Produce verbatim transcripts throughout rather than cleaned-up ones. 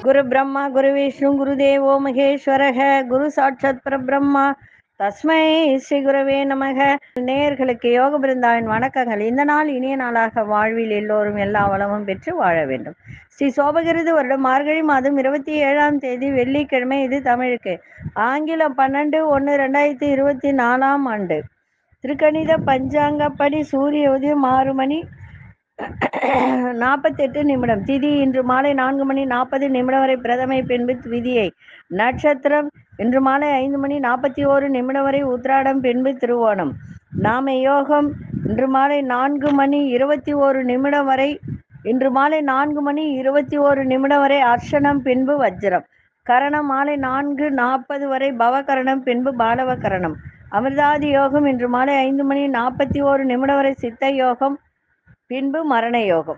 குரு பிரம்மா குரு விஷ்ணு குரு தேவோ மகேஸ்வரக குரு சாட்சாத் பரபிரம்மா தஸ்மை ஸ்ரீ குருவே நமக. நேயர்களுக்கு யோக பிருந்தாவின் வணக்கங்கள். இந்த நாள் இனிய நாளாக வாழ்வில் எல்லோரும் எல்லா வளமும் பெற்று வாழ வேண்டும். ஸ்ரீ சோபகிருது வருடம் மார்கழி மாதம் இருபத்தி ஏழாம் தேதி வெள்ளிக்கிழமை. இது தமிழுக்கு ஆங்கிலம் பன்னெண்டு ஒன்று ரெண்டாயிரத்தி இருபத்தி நாலாம் ஆண்டு. திருக்கணித பஞ்சாங்கப்படி சூரிய உதயம் ஆறு மணி நாற்பத்தி எட்டு நிமிடம். திதி இன்று மாலை நான்கு மணி நாற்பது நிமிடம் வரை பிரதமை, பின்பு விதியை. நட்சத்திரம் இன்று மாலை ஐந்து மணி நாற்பத்தி ஓரு நிமிடம் வரை உத்திராடம், பின்பு திருவோணம். நாம யோகம் இன்று மாலை நான்கு மணி இருபத்தி ஓரு நிமிடம் வரை இன்று மாலை நான்கு மணி இருபத்தி ஓரு நிமிடம் வரை அர்ஷனம், பின்பு வஜ்ரம். கரணம் மாலை நான்கு நாற்பது வரை பவகரணம், பின்பு பாலவ கரணம். அமிர்தாதி யோகம் இன்று மாலை ஐந்து மணி நாற்பத்தி ஓரு நிமிடம் வரை சித்த யோகம், பின்பு மரண யோகம்.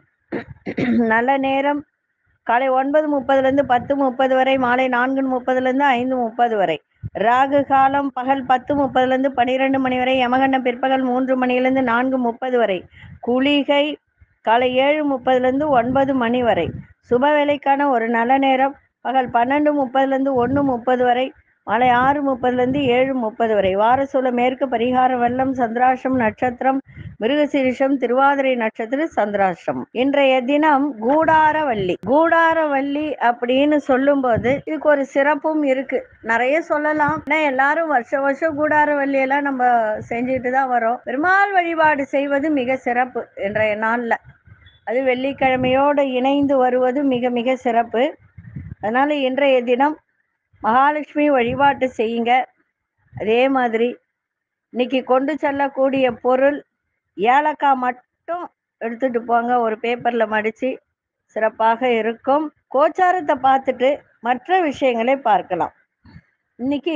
நல்ல நேரம் காலை ஒன்பது முப்பதுலேருந்து பத்து முப்பது வரை, மாலை நான்கு முப்பதுலேருந்து ஐந்து முப்பது வரை. ராகு காலம் பகல் பத்து முப்பதுலேருந்து பன்னிரெண்டு மணி வரை. யமகண்டம் பிற்பகல் மூன்று மணியிலிருந்து நான்கு முப்பது வரை. குளிகை காலை ஏழு முப்பதுலேருந்து ஒன்பது மணி வரை. சுப வேலைக்கான ஒரு நல்ல நேரம் பகல் பன்னெண்டு முப்பதுலேருந்து ஒன்று முப்பது வரை, மாலை ஆறு முப்பதுலேருந்து ஏழு முப்பது வரை. வாரசூல மேற்கு பரிகார வெள்ளம் சந்திராஷ்டம் நட்சத்திரம் மிருகசீரிஷம் திருவாதிரை நட்சத்திரம் சந்திராஷ்டம். இன்றைய தினம் கூடாரவள்ளி. கூடாரவள்ளி அப்படின்னு சொல்லும் போது இதுக்கு ஒரு சிறப்பும் இருக்கு. நிறைய சொல்லலாம். ஆனா எல்லாரும் வருஷ வருஷம் கூடாரவள்ளி எல்லாம் நம்ம செஞ்சுட்டு தான் வரோம். பெருமாள் வழிபாடு செய்வது மிக சிறப்பு இன்றைய நாள்ல. அது வெள்ளிக்கிழமையோடு இணைந்து வருவது மிக மிக சிறப்பு. அதனால இன்றைய தினம் மகாலட்சுமி வழிபாட்டு செய்யுங்க. அதே மாதிரி இன்னைக்கு கொண்டு செல்லக்கூடிய பொருள் ஏலக்காய் மட்டும் எடுத்துட்டு போங்க. ஒரு பேப்பர்ல மடிச்சு சிறப்பாக இருக்கும். கோச்சாரத்தை பார்த்துட்டு மற்ற விஷயங்களை பார்க்கலாம். இன்னைக்கு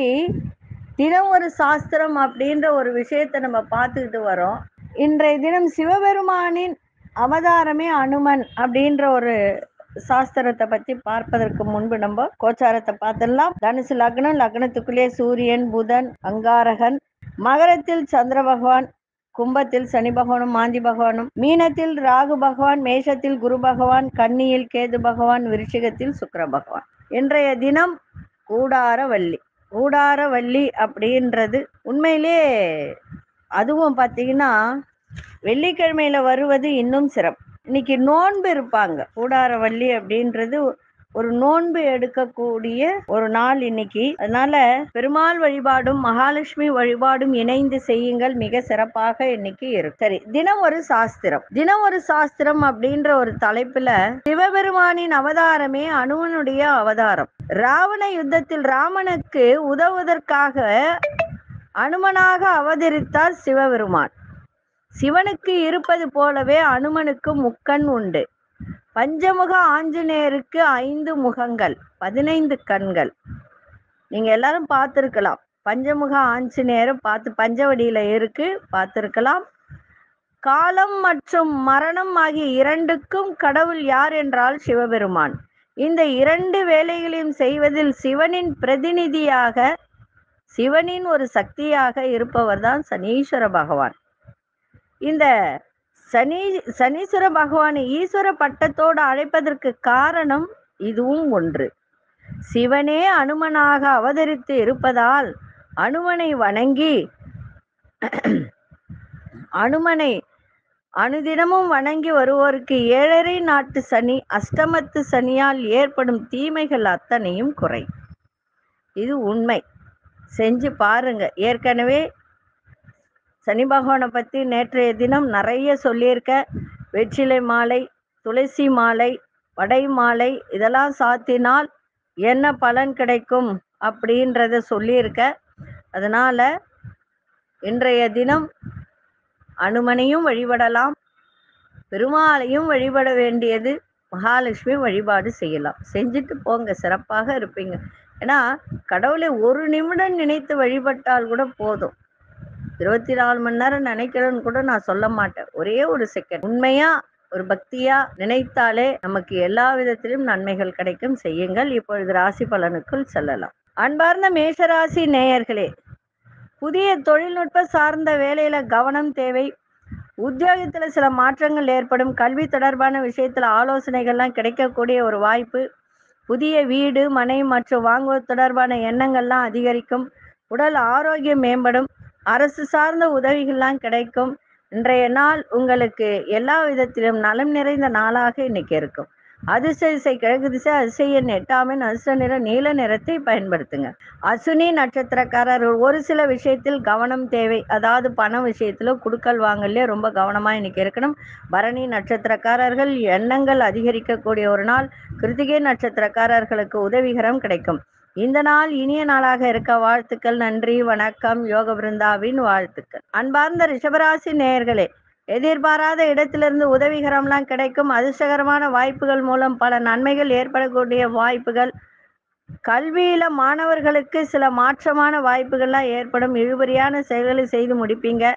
தினம் ஒரு சாஸ்திரம் அப்படின்ற ஒரு விஷயத்தை நம்ம பார்த்துக்கிட்டு வரோம். இன்றைய தினம் சிவபெருமானின் அவதாரமே அனுமன் அப்படின்ற ஒரு சாஸ்திரத்தை பத்தி பார்ப்பதற்கு முன்பு நம்ம கோச்சாரத்தை பார்த்துடலாம். தனுசு லக்னம், லக்னத்துக்குள்ளே சூரியன், புதன், அங்காரகன். மகரத்தில் சந்திர பகவான், கும்பத்தில் சனி பகவானும் மாந்தி பகவானும், மீனத்தில் ராகு பகவான், மேஷத்தில் குரு பகவான், கன்னியில் கேது பகவான், விருச்சிகத்தில் சுக்கிர பகவான். இன்றைய தினம் கூடாரவள்ளி. கூடாரவள்ளி அப்படின்றது உண்மையிலே அதுவும் பார்த்தீங்கன்னா வெள்ளிக்கிழமையில வருவது இன்னும் சிறப்பு. இன்னைக்கு நோன்பு இருப்பாங்க. கூடாரவள்ளி அப்படின்றது ஒரு நோன்பு எடுக்கக்கூடிய ஒரு நாள் இன்னைக்கு. அதனால பெருமாள் வழிபாடும் மகாலட்சுமி வழிபாடும் இணைந்து செய்யுங்கள். மிக சிறப்பாக இன்னைக்கு இருக்கு. சரி, தினம் ஒரு சாஸ்திரம். தினம் ஒரு சாஸ்திரம் அப்படின்ற ஒரு தலைப்புல சிவபெருமானின் அவதாரமே அனுமனுடைய அவதாரம். ராவண யுத்தத்தில் ராமனுக்கு உதவுவதற்காக அனுமனாக அவதரித்தார் சிவபெருமான். சிவனுக்கு இருப்பது போலவே அனுமனுக்கு முக்கண் உண்டு. பஞ்சமுக ஆஞ்சநேயருக்கு ஐந்து முகங்கள், பதினைந்து கண்கள். நீங்க எல்லாரும் பார்த்துருக்கலாம். பஞ்சமுக ஆஞ்சநேயரை பார்த்து பஞ்சவடியில இருக்கு, பார்த்துருக்கலாம். காலம் மற்றும் மரணம் ஆகிய இரண்டுக்கும் கடவுள் யார் என்றால் சிவபெருமான். இந்த இரண்டு வேலைகளையும் செய்வதில் சிவனின் பிரதிநிதியாக, சிவனின் ஒரு சக்தியாக இருப்பவர் தான் சனீஸ்வர பகவான். இந்த சனி சனீஸ்வர பகவானை ஈஸ்வர பட்டத்தோடு அழைப்பதற்கு காரணம் இதுவும் ஒன்று. சிவனே அனுமனாக அவதரித்து இருப்பதால் அனுமனை வணங்கி அனுமனை அனுதினமும் வணங்கி வருவோருக்கு ஏழரை நாட்டு சனி, அஷ்டமத்து சனியால் ஏற்படும் தீமைகள் அத்தனையும் குறை. இது உண்மை. செஞ்சு பாருங்க. ஏற்கனவே சனி பகவானை பற்றி நேற்றைய தினம் நிறைய சொல்லியிருக்க. வெற்றிலை மாலை, துளசி மாலை, வடை மாலை இதெல்லாம் சாத்தினால் என்ன பலன் கிடைக்கும் அப்படின்றத சொல்லியிருக்க. அதனால இன்றைய தினம் அனுமனையும் வழிபடலாம், பெருமாளையும் வழிபட வேண்டியது மகாலட்சுமி வழிபாடு செய்யலாம். செஞ்சுட்டு போங்க, சிறப்பாக இருப்பீங்க. ஏன்னா கடவுளை ஒரு நிமிடம் நினைத்து வழிபட்டால் கூட போதும். இருபத்தி நாலு மணி நேரம் நினைக்கிறேன்னு கூட நான் சொல்ல மாட்டேன். ஒரே ஒரு செகண்ட் உண்மையா ஒரு பக்தியா நினைத்தாலே நமக்கு எல்லா விதத்திலும் நன்மைகள் கிடைக்கும். செய்யுங்கள். இப்பொழுது ராசி பலனுக்குள் செல்லலாம். அன்பார்ந்த மேஷராசி நேயர்களே, புதிய தொழில்நுட்ப சார்ந்த வேலையில கவனம் தேவை. உத்தியோகத்துல சில மாற்றங்கள் ஏற்படும். கல்வி தொடர்பான விஷயத்துல ஆலோசனைகள்லாம் கிடைக்கக்கூடிய ஒரு வாய்ப்பு. புதிய வீடு மனை மற்றும் வாங்குவது தொடர்பான எண்ணங்கள்லாம் அதிகரிக்கும். உடல் ஆரோக்கியம் மேம்படும். அரசு சார்ந்த உதவிகள்லாம் கிடைக்கும். இன்றைய நாள் உங்களுக்கு எல்லா விதத்திலும் நலம் நிறைந்த நாளாக இன்னைக்கு இருக்கும். அதிர்ஷ்ட திசை கிழக்கு திசை, அதிசய எண் எட்டாம் எண், அதிர்ஷ்ட நிறம் நீல நிறத்தை பயன்படுத்துங்க. அசுனி நட்சத்திரக்காரர்கள் ஒரு சில விஷயத்தில் கவனம் தேவை. அதாவது பண விஷயத்துல குடுக்கல் வாங்கலே ரொம்ப கவனமா இன்னைக்கு இருக்கணும். பரணி நட்சத்திரக்காரர்கள் எண்ணங்கள் அதிகரிக்கக்கூடிய ஒரு நாள். கிருத்திகை நட்சத்திரக்காரர்களுக்கு உதவிகரம் கிடைக்கும். இந்த நாள் இனிய நாளாக இருக்க வாழ்த்துக்கள். நன்றி, வணக்கம். யோக பிருந்தாவின் வாழ்த்துக்கள். அன்பார்ந்த ரிஷபராசி நேயர்களே, எதிர்பாராத இடத்திலிருந்து உதவிகரம்லாம் கிடைக்கும். அதிர்ஷ்டகரமான வாய்ப்புகள் மூலம் பல நன்மைகள் ஏற்படக்கூடிய வாய்ப்புகள். கல்வியில மாணவர்களுக்கு சில மாற்றமான வாய்ப்புகள்லாம் ஏற்படும். இழுபறியான செயல்களை செய்து முடிப்பீங்க.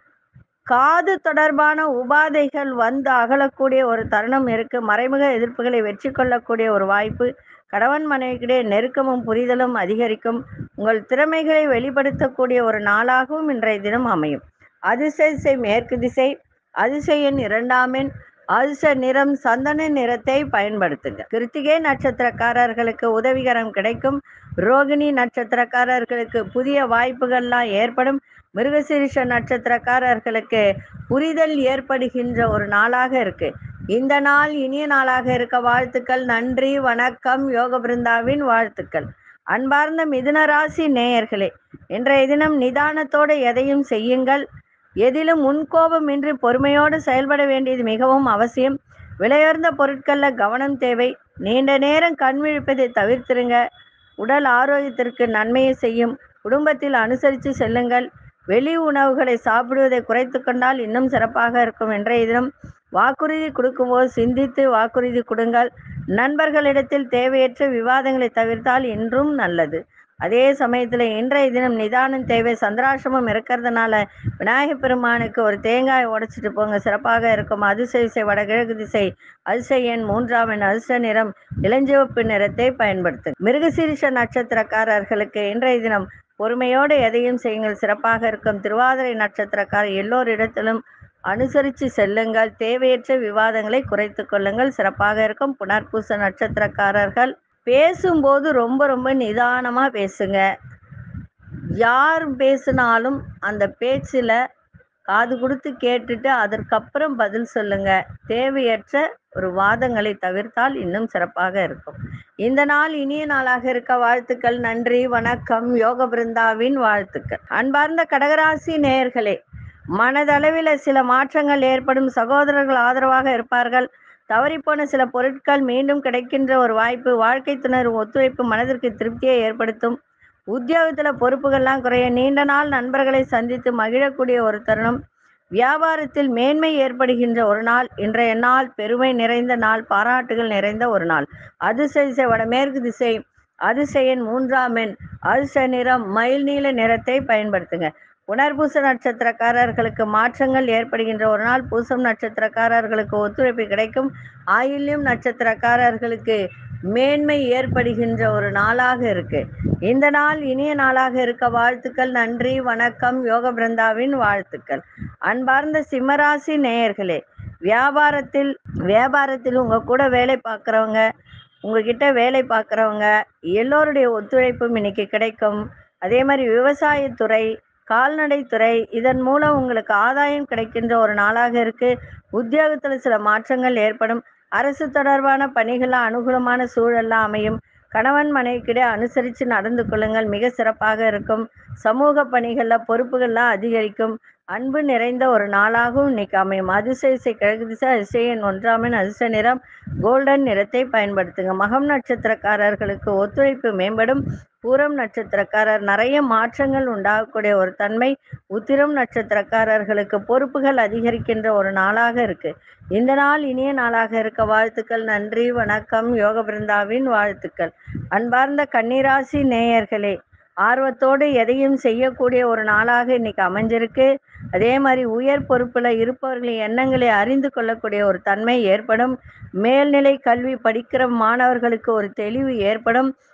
காது தொடர்பான உபாதைகள் வந்து அகலக்கூடிய ஒரு தருணம் இருக்கு. மறைமுக எதிர்ப்புகளை வெற்றி கொள்ளக்கூடிய ஒரு வாய்ப்பு. கணவன் மனைவிக்கிடையே நெருக்கமும் புரிதலும் அதிகரிக்கும். உங்கள் திறமைகளை வெளிப்படுத்தக்கூடிய ஒரு நாளாகவும் இன்றைய தினம் அமையும். அதிர்ஷ்ட திசை மேற்கு திசை, அதிர்ஷ்ட எண் இரண்டாம் எண், அதிர்ஷ்ட நிறம் சந்தன நிறத்தை பயன்படுத்துங்க. கிருத்திகை நட்சத்திரக்காரர்களுக்கு உதவிகரம் கிடைக்கும். ரோகிணி நட்சத்திரக்காரர்களுக்கு புதிய வாய்ப்புகள்லாம் ஏற்படும். மிருகசீரிஷ நட்சத்திரக்காரர்களுக்கு புரிதல் ஏற்படுகின்ற ஒரு நாளாக இருக்கு. இந்த நாள் இனிய நாளாக இருக்க வாழ்த்துக்கள். நன்றி, வணக்கம். யோக பிருந்தாவின் வாழ்த்துக்கள். அன்பார்ந்த மிதுன ராசி நேயர்களே, இன்றைய தினம் நிதானத்தோடு எதையும் செய்யுங்கள். எதிலும் முன்கோபமின்றி பொறுமையோடு செயல்பட வேண்டியது மிகவும் அவசியம். விலையுயர்ந்த பொருட்களில் கவனம் தேவை. நீண்ட நேரம் கண் விழிப்பதை தவிர்த்திருங்க. உடல் ஆரோக்கியத்திற்கு நன்மையை செய்யும். குடும்பத்தில் அனுசரித்து செல்லுங்கள். வெளி உணவுகளை சாப்பிடுவதை குறைத்து கொண்டால் இன்னும் சிறப்பாக இருக்கும். இன்றைய தினம் வாக்குறுதி கொடுக்கும்போது சிந்தித்து வாக்குறுதி கொடுங்கள். நண்பர்களிடத்தில் தேவையற்ற விவாதங்களை தவிர்த்தால் இன்றும் நல்லது. அதே சமயத்தில் இன்றைய தினம் நிதானம் தேவை. சந்திராசிரமம் இருக்கிறதுனால விநாயகப் பெருமானுக்கு ஒரு தேங்காய் உடைச்சிட்டு போங்க, சிறப்பாக இருக்கும். அதிர்ஷ்ட திசை வடகிழக்கு திசை, அதிர்ஷ்ட எண் மூன்றாம் எண், அதிர்ஷ்ட நிறம் இளஞ்சிவப்பு நிறத்தை பயன்படுத்து. மிருகசீரிஷ நட்சத்திரக்காரர்களுக்கு இன்றைய தினம் பொறுமையோடு எதையும் செய்யுங்கள், சிறப்பாக இருக்கும். திருவாதிரை நட்சத்திரக்காரர் எல்லோரிடத்திலும் அனுசரித்து செல்லுங்கள். தேவையற்ற விவாதங்களை குறைத்து கொள்ளுங்கள், சிறப்பாக இருக்கும். புனர்பூச நட்சத்திரக்காரர்கள் பேசும்போது ரொம்ப ரொம்ப நிதானமா பேசுங்க. யார் பேசினாலும் அந்த பேச்சில் காது கொடுத்து கேட்டுட்டு அதற்கப்புறம் பதில் சொல்லுங்க. தேவையற்ற ஒரு வாதங்களை தவிர்த்தால் இன்னும் சிறப்பாக இருக்கும். இந்த நாள் இனிய நாளாக இருக்க வாழ்த்துக்கள். நன்றி, வணக்கம். யோக பிருந்தாவின் வாழ்த்துக்கள். அன்பார்ந்த கடகராசி நேயர்களே, மனதளவில் சில மாற்றங்கள் ஏற்படும். சகோதரர்கள் ஆதரவாக இருப்பார்கள். தவறிப்போன சில பொருட்கள் மீண்டும் கிடைக்கின்ற ஒரு வாய்ப்பு. வாழ்க்கை துணர் ஒத்துழைப்பு மனதிற்கு திருப்தியை ஏற்படுத்தும். உத்தியோகத்தில் பொறுப்புகள்லாம் குறைய. நீண்ட நாள் நண்பர்களை சந்தித்து மகிழக்கூடிய ஒரு தருணம். வியாபாரத்தில் மேன்மை ஏற்படுகின்ற ஒரு நாள். இன்றைய நாள் பெருமை நிறைந்த நாள், பாராட்டுகள் நிறைந்த ஒரு நாள். அதிர்ஷ்ட திசை வடமேற்கு திசை, அதிர்ஷ்ட எண் மூன்றாம் எண், அதிர்ஷ்ட நிறம் மயில் நீல நிறத்தை பயன்படுத்துங்க. புனர்பூச நட்சத்திரக்காரர்களுக்கு மாற்றங்கள் ஏற்படுகின்ற ஒரு நாள். பூசம் நட்சத்திரக்காரர்களுக்கு ஒத்துழைப்பு கிடைக்கும். ஆயில்யம் நட்சத்திரக்காரர்களுக்கு மேன்மை ஏற்படுகின்ற ஒரு நாளாக இருக்கு. இந்த நாள் இனிய நாளாக இருக்க வாழ்த்துக்கள். நன்றி, வணக்கம். யோக பிருந்தாவின் வாழ்த்துக்கள். அன்பார்ந்த சிம்மராசி நேயர்களே, வியாபாரத்தில் வியாபாரத்தில் உங்க கூட வேலை பார்க்குறவங்க, உங்ககிட்ட வேலை பார்க்குறவங்க எல்லோருடைய ஒத்துழைப்பும் இன்னைக்கு கிடைக்கும். அதே மாதிரி விவசாயத்துறை, கால்நடைத்துறை, இதன் மூலம் உங்களுக்கு ஆதாயம் கிடைக்கின்ற ஒரு நாளாக இருக்கு. உத்தியோகத்தில் சில மாற்றங்கள் ஏற்படும். அரசு தொடர்பான பணிகள்லாம் அனுகூலமான சூழல்லாம் அமையும். கணவன் மனைவிக்கிடையே அனுசரித்து நடந்து கொள்ளுங்கள், மிக சிறப்பாக இருக்கும். சமூக பணிகளில் பொறுப்புகள்லாம் அதிகரிக்கும். அன்பு நிறைந்த ஒரு நாளாகவும் இன்னைக்கு அமையும். அதிர்ஷ்ட திசை கிழக்கு திசை, அதிர்ஷ்ட எண் ஒன்றாம் எண், அதிர்ஷ்ட நிறம் கோல்டன் நிறத்தை பயன்படுத்துங்க. மகம் நட்சத்திரக்காரர்களுக்கு ஒத்துழைப்பு மேம்படும். பூரம் நட்சத்திரக்காரர் நிறைய மாற்றங்கள் உண்டாகக்கூடிய ஒரு தன்மை. உத்திரம் நட்சத்திரக்காரர்களுக்கு பொறுப்புகள் அதிகரிக்கின்ற ஒரு நாளாக இருக்கு. இந்த நாள் இனிய நாளாக இருக்க வாழ்த்துக்கள். நன்றி, வணக்கம். யோக பிருந்தாவின் வாழ்த்துக்கள். அன்பார்ந்த கன்னிராசி நேயர்களே, ஆர்வத்தோடு எதையும் செய்யக்கூடிய ஒரு நாளாக இன்னைக்கு அமைஞ்சிருக்கு. அதே மாதிரி உயர் பொறுப்பில் இருப்பவர்களின் எண்ணங்களை அறிந்து கொள்ளக்கூடிய ஒரு தன்மை ஏற்படும். மேல்நிலை கல்வி படிக்கிற மாணவர்களுக்கு ஒரு தெளிவு ஏற்படும்.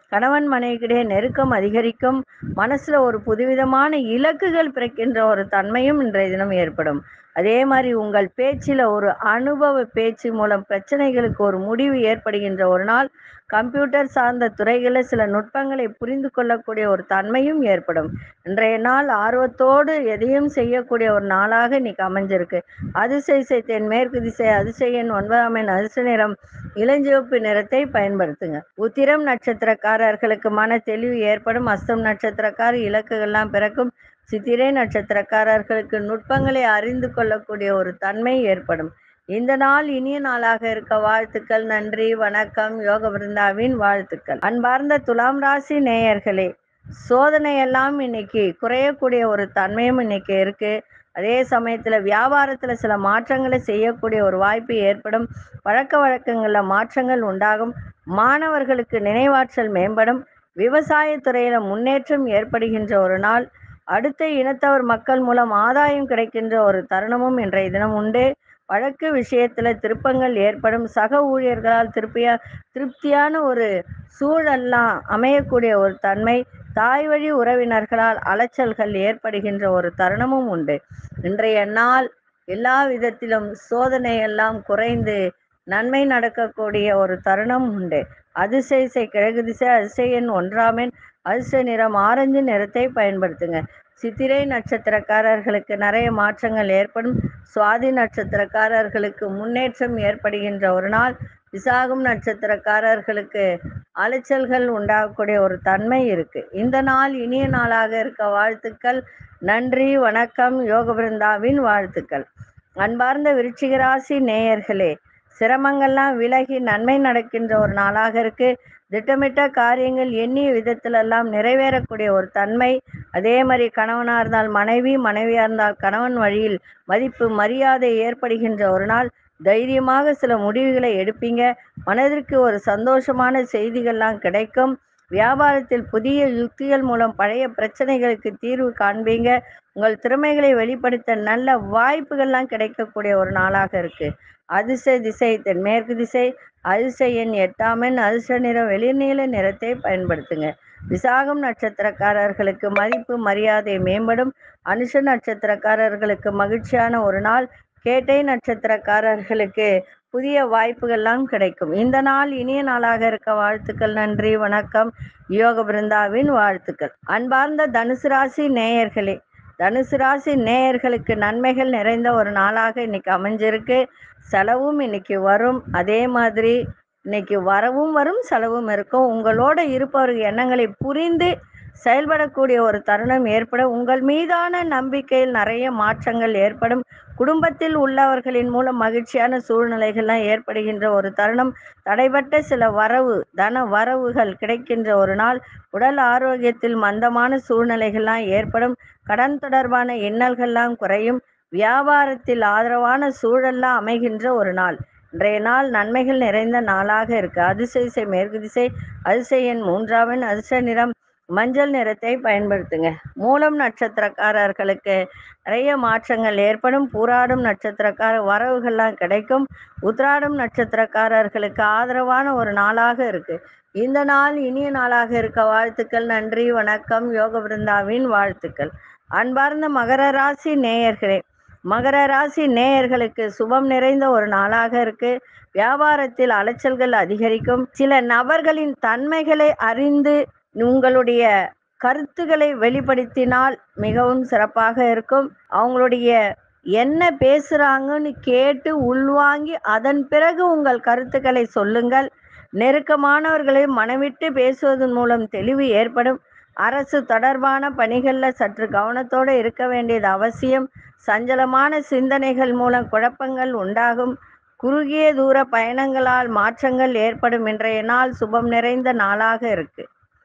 கணவன் மனைவிக்கிடையே நெருக்கம் அதிகரிக்கும். மனசுல ஒரு புதுவிதமான இலக்குகள் பிறக்கின்ற ஒரு தன்மையும் இன்றைய தினம் ஏற்படும். அதே மாதிரி உங்கள் பேச்சில் ஒரு அனுபவ பேச்சு மூலம் பிரச்சனைகளுக்கு ஒரு முடிவு ஏற்படுகின்ற ஒரு நாள். கம்ப்யூட்டர் சார்ந்த துறைகளில் சில நுட்பங்களை புரிந்து கொள்ளக்கூடிய ஒரு தன்மையும் ஏற்படும். இன்றைய நாள் ஆர்வத்தோடு எதையும் செய்யக்கூடிய ஒரு நாளாக இன்னைக்கு அமைஞ்சிருக்கு. அதிசய திசை தென் மேற்கு திசை, அதிசய எண் ஒன்பதாம் எண், அதிர்ஷ்ட நிறம் இளஞ்சிவப்பு நிறத்தை பயன்படுத்துங்க. உத்திரம் நட்சத்திரக்காரர்களுக்கு மன தெளிவு ஏற்படும். அஸ்தம் நட்சத்திரக்கார இலக்குகள்லாம் பிறக்கும். சித்திரை நட்சத்திரக்காரர்களுக்கு நுட்பங்களை அறிந்து கொள்ளக்கூடிய ஒரு தன்மை ஏற்படும். இந்த நாள் இனிய நாளாக இருக்க வாழ்த்துக்கள். நன்றி, வணக்கம். யோக பிருந்தாவின் வாழ்த்துக்கள். அன்பார்ந்த துலாம் ராசி நேயர்களே, சோதனை எல்லாம் இன்னைக்கு குறையக்கூடிய ஒரு தன்மையும் இன்னைக்கு இருக்கு. அதே சமயத்தில் வியாபாரத்தில் சில மாற்றங்களை செய்யக்கூடிய ஒரு வாய்ப்பு ஏற்படும். பழக்க வழக்கங்களில் மாற்றங்கள் உண்டாகும். மாணவர்களுக்கு நினைவாற்றல் மேம்படும். விவசாயத்துறையில் முன்னேற்றம் ஏற்படுகின்ற ஒரு நாள். அடுத்த இனத்தவர் மக்கள் மூலம் ஆதாயம் கிடைக்கின்ற ஒரு தருணமும் இன்றைய தினம் உண்டு. வழக்கு விஷயத்தில் திருப்பங்கள் ஏற்படும். சக ஊழியர்களால் திருப்தியா திருப்தியான ஒரு சூழல்லாம் அமையக்கூடிய ஒரு தன்மை. தாய் வழி உறவினர்களால் அலைச்சல்கள் ஏற்படுகின்ற ஒரு தருணமும் உண்டு. இன்றைய நாள் எல்லா விதத்திலும் சோதனை எல்லாம் குறைந்து நன்மை நடக்கக்கூடிய ஒரு தருணம் உண்டு. அதிசய திசை கிழக்கு திசை, அதிசய எண் ஒன்றாம் எண், அதிர்ஷ்ட நிறம் ஆரஞ்சு நிறத்தை பயன்படுத்துங்க. சித்திரை நட்சத்திரக்காரர்களுக்கு நிறைய மாற்றங்கள் ஏற்படும். சுவாதி நட்சத்திரக்காரர்களுக்கு முன்னேற்றம் ஏற்படுகின்ற ஒரு நாள். விசாகம் நட்சத்திரக்காரர்களுக்கு அலைச்சல்கள் உண்டாகக்கூடிய ஒரு தன்மை இருக்கு. இந்த நாள் இனிய நாளாக இருக்க வாழ்த்துக்கள். நன்றி, வணக்கம். யோக பிருந்தாவின் வாழ்த்துக்கள். அன்பார்ந்த விருச்சிக ராசி நேயர்களே, சிரமங்கள்லாம் விலகி நன்மை நடக்கின்ற ஒரு நாளாக இருக்கு. திட்டமிட்ட காரியங்கள் எண்ணிய விதத்திலெல்லாம் நிறைவேறக்கூடிய ஒரு தன்மை. அதே மாதிரி கணவனாக இருந்தால் மனைவி, மனைவியாக இருந்தால் கணவன் வழியில் மதிப்பு மரியாதை ஏற்படுகின்ற ஒரு நாள். தைரியமாக சில முடிவுகளை எடுப்பீங்க. மனதிற்கு ஒரு சந்தோஷமான செய்திகள்லாம் கிடைக்கும். வியாபாரத்தில் புதிய யுக்திகள் மூலம் பழைய பிரச்சனைகளுக்கு தீர்வு காண்பீங்க. உங்கள் திறமைகளை வெளிப்படுத்த நல்ல வாய்ப்புகள்லாம் கிடைக்கக்கூடிய ஒரு நாளாக இருக்கு. அதிசய திசை தென்மேற்கு திசை, அதிசய எண் எட்டாம் எண், அதிர்ஷ்ட நிறம் வெளிர்நீல நிறத்தை பயன்படுத்துங்க. விசாகம் நட்சத்திரக்காரர்களுக்கு மதிப்பு மரியாதை மேம்படும். அனுஷ நட்சத்திரக்காரர்களுக்கு மகிழ்ச்சியான ஒரு நாள். கேட்டை நட்சத்திரக்காரர்களுக்கு புதிய வாய்ப்புகள்லாம் கிடைக்கும். இந்த நாள் இனிய நாளாக இருக்க வாழ்த்துக்கள். நன்றி, வணக்கம். யோக பிருந்தாவின் வாழ்த்துக்கள். அன்பார்ந்த தனுசு ராசி நேயர்களே, தனுசு ராசி நேயர்களுக்கு நன்மைகள் நிறைந்த ஒரு நாளாக இன்னைக்கு அமைஞ்சிருக்கு. செலவும் இன்னைக்கு வரும். அதே மாதிரி இன்னைக்கு வரவும் வரும், செலவும் இருக்கும். உங்களோட இருப்பவர்கள் எண்ணங்களை புரிந்து செயல்படக்கூடிய ஒரு தருணம் ஏற்படும். உங்கள் மீதான நம்பிக்கையில் நிறைய மாற்றங்கள் ஏற்படும். குடும்பத்தில் உள்ளவர்களின் மூலம் மகிழ்ச்சியான சூழ்நிலைகள்லாம் ஏற்படுகின்ற ஒரு தருணம். தடைபட்ட சில வரவு தன வரவுகள் கிடைக்கின்ற ஒரு நாள். உடல் ஆரோக்கியத்தில் மந்தமான சூழ்நிலைகள்லாம் ஏற்படும். கடன் தொடர்பான இன்னல்கள்லாம் குறையும். வியாபாரத்தில் ஆதரவான சூழல்லாம் அமைகின்ற ஒரு நாள். இன்றைய நாள் நன்மைகள் நிறைந்த நாளாக இருக்கு. அதிசய திசை மேற்கு திசை, அதிசய எண் மூன்றாம் எண், அதிர்ஷ்ட நிறம் மஞ்சள் நிறத்தை பயன்படுத்துங்க. மூலம் நட்சத்திரக்காரர்களுக்கு நிறைய மாற்றங்கள் ஏற்படும். பூராடும் நட்சத்திரக்கார வரவுகள்லாம் கிடைக்கும். உத்திராடம் நட்சத்திரக்காரர்களுக்கு ஆதரவான ஒரு நாளாக இருக்கு. இந்த நாள் இனிய நாளாக இருக்க வாழ்த்துக்கள். நன்றி, வணக்கம். யோக பிருந்தாவின் வாழ்த்துக்கள். அன்பார்ந்த மகர ராசி நேயர்களே, மகர ராசி நேயர்களுக்கு சுபம் நிறைந்த ஒரு நாளாக இருக்கு. வியாபாரத்தில் அலைச்சல்கள் அதிகரிக்கும். சில நபர்களின் தன்மைகளை அறிந்து உங்களுடைய கருத்துக்களை வெளிப்படுத்தினால் மிகவும் சிறப்பாக இருக்கும். அவங்களுடைய என்ன பேசுறாங்கன்னு கேட்டு உள்வாங்கி அதன் பிறகு உங்கள் கருத்துக்களை சொல்லுங்கள். நெருக்கமானவர்களை மனவிட்டு பேசுவதன் மூலம் தெளிவு ஏற்படும். அரசு தொடர்பான பணிகளில் சற்று கவனத்தோடு இருக்க வேண்டியது அவசியம். சஞ்சலமான சிந்தனைகள் மூலம் குழப்பங்கள் உண்டாகும். குறுகிய தூர பயணங்களால் மாற்றங்கள் ஏற்படும். இன்றைய நாள் சுபம் நிறைந்த நாளாக இருக்கு.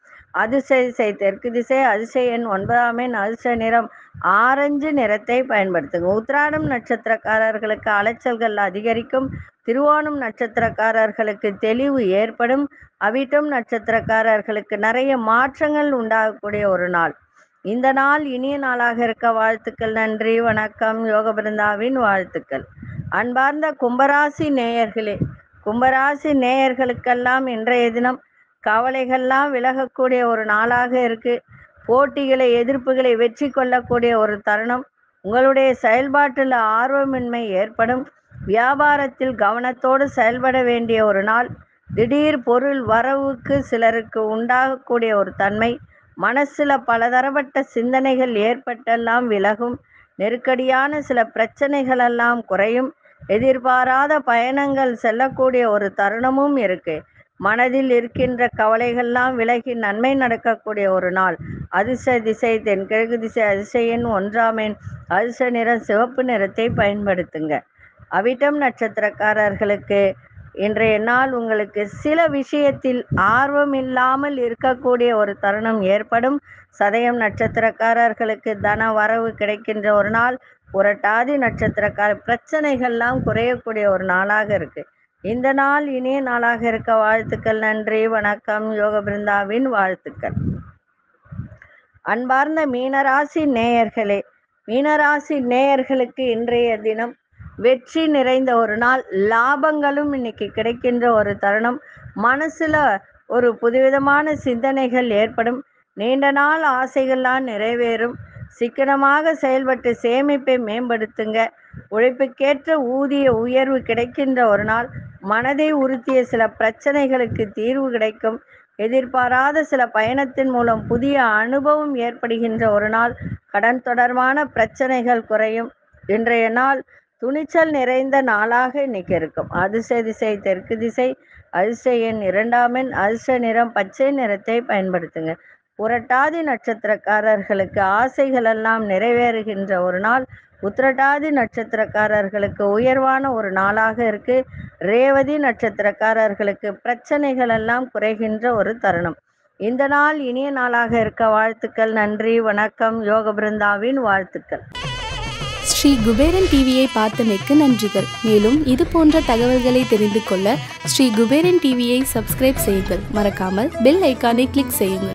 அதிசய திசை தெற்கு திசை, அதிசய எண் ஒன்பதாம் எண், அதிர்ஷ்ட நிறம் ஆரஞ்சு நிறத்தை பயன்படுத்துங்க. உத்திராடம் நட்சத்திரக்காரர்களுக்கு அலைச்சல்கள் அதிகரிக்கும். திருவோணம் நட்சத்திரக்காரர்களுக்கு தெளிவு ஏற்படும். அவிட்டம் நட்சத்திரக்காரர்களுக்கு நிறைய மாற்றங்கள் உண்டாகக்கூடிய ஒரு நாள். இந்த நாள் இனிய நாளாக இருக்க வாழ்த்துக்கள். நன்றி, வணக்கம். யோக பிருந்தாவின் வாழ்த்துக்கள். அன்பார்ந்த கும்பராசி நேயர்களே, கும்பராசி நேயர்களுக்கெல்லாம் இன்றைய தினம் கவலைகள்லாம் விலகக்கூடிய ஒரு நாளாக இருக்கு. போட்டிகளை எதிர்ப்புகளை வெற்றி கொள்ளக்கூடிய ஒரு தருணம். உங்களுடைய செயல்பாட்டில் ஆர்வமின்மை ஏற்படும். வியாபாரத்தில் கவனத்தோடு செயல்பட வேண்டிய ஒரு நாள். திடீர் பொருள் வரவுக்கு சிலருக்கு உண்டாகக்கூடிய ஒரு தன்மை. மனசுல பலதரப்பட்ட சிந்தனைகள் ஏற்பட்டெல்லாம் விலகும். நெருக்கடியான சில பிரச்சனைகள் எல்லாம் குறையும். எதிர்பாராத பயணங்கள் செல்லக்கூடிய ஒரு தருணமும் இருக்கு. மனதில் இருக்கின்ற கவலைகள்லாம் விலகி நன்மை நடக்கக்கூடிய ஒரு நாள். அதிர்ஷ்ட திசை தென்கிழக்கு திசை. அதிர்ஷ்ட எண் ஒன்றாம் எண். அதிர்ஷ்ட நிறம் சிவப்பு நிறத்தை பயன்படுத்துங்க. அவிட்டம் நட்சத்திரக்காரர்களுக்கு இன்றைய நாள் உங்களுக்கு சில விஷயத்தில் ஆர்வம் இல்லாமல் இருக்கக்கூடிய ஒரு தருணம் ஏற்படும். சதயம் நட்சத்திரக்காரர்களுக்கு தன வரவு கிடைக்கின்ற ஒரு நாள். புரட்டாதி நட்சத்திரக்கார பிரச்சனைகள்லாம் குறையக்கூடிய ஒரு நாளாக இருக்கு. இந்த நாள் இனிய நாளாக இருக்க வாழ்த்துக்கள். நன்றி, வணக்கம். யோக பிருந்தாவின் வாழ்த்துக்கள். அன்பார்ந்த மீனராசி நேயர்களே, மீனராசி நேயர்களுக்கு இன்றைய தினம் வெற்றி நிறைந்த ஒரு நாள். லாபங்களும் இன்னைக்கு கிடைக்கின்ற ஒரு தருணம். மனசுல ஒரு புதுவிதமான சிந்தனைகள் ஏற்படும். நீண்ட நாள் ஆசைகள்லாம் நிறைவேறும். சிக்கனமாக செயல்பட்டு சேமிப்பை மேம்படுத்துங்க. உழைப்புக்கேற்ற ஊதிய உயர்வு கிடைக்கின்ற ஒரு நாள். மனதை உறுத்திய சில பிரச்சனைகளுக்கு தீர்வு கிடைக்கும். எதிர்பாராத சில பயணத்தின் மூலம் புதிய அனுபவம் ஏற்படுகின்ற ஒரு நாள். கடன் தொடர்பான பிரச்சனைகள் குறையும். இன்றைய நாள் துணிச்சல் நிறைந்த நாளாக இன்னைக்கு இருக்கும். அதிர்ஷ்ட திசை தெற்கு திசை. அதிர்ஷ்ட எண் இரண்டாம் எண். அதிர்ஷ்ட நிறம் பச்சை நிறத்தை பயன்படுத்துங்க. புரட்டாதி நட்சத்திரக்காரர்களுக்கு ஆசைகள் எல்லாம் நிறைவேறுகின்ற ஒரு நாள். உத்திரட்டாதி நட்சத்திரக்காரர்களுக்கு உயர்வான ஒரு நாளாக இருக்கு. ரேவதி நட்சத்திரக்காரர்களுக்கு பிரச்சனைகள் எல்லாம் குறைகின்ற ஒரு தருணம். இந்த நாள் இனிய நாளாக இருக்க வாழ்த்துக்கள். நன்றி, வணக்கம். யோக பிருந்தாவின் வாழ்த்துக்கள். ஸ்ரீ குபேரன் டிவியை பார்த்தமைக்கு நன்றிகள். மேலும் இது போன்ற தகவல்களை தெரிந்து கொள்ள ஸ்ரீ குபேரன் டிவியை சப்ஸ்கிரைப் செய்யுங்கள். மறக்காமல் பெல் ஐக்கானை கிளிக் செய்யுங்கள்.